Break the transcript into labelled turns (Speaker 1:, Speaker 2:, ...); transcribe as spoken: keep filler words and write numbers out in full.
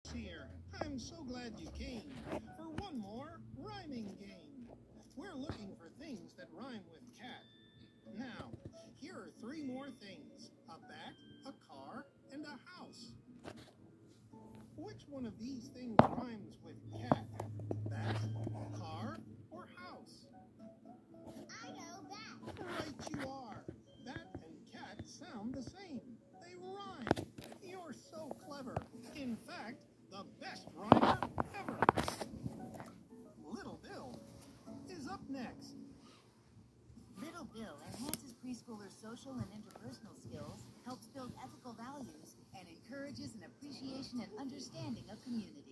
Speaker 1: Here, I'm so glad you came for one more rhyming game. We're looking for things that rhyme with cat. Now, here are three more things: a bat, a car, and a house. Which one of these things rhymes with cat? Bat, car, or house?
Speaker 2: I know bat.
Speaker 1: Right you are. Bat and cat sound the same. They rhyme. You're so clever. In fact, the best rhymer ever. Little Bill is up next.
Speaker 3: Little Bill enhances preschoolers' social and interpersonal skills, helps build ethical values, and encourages an appreciation and understanding of community.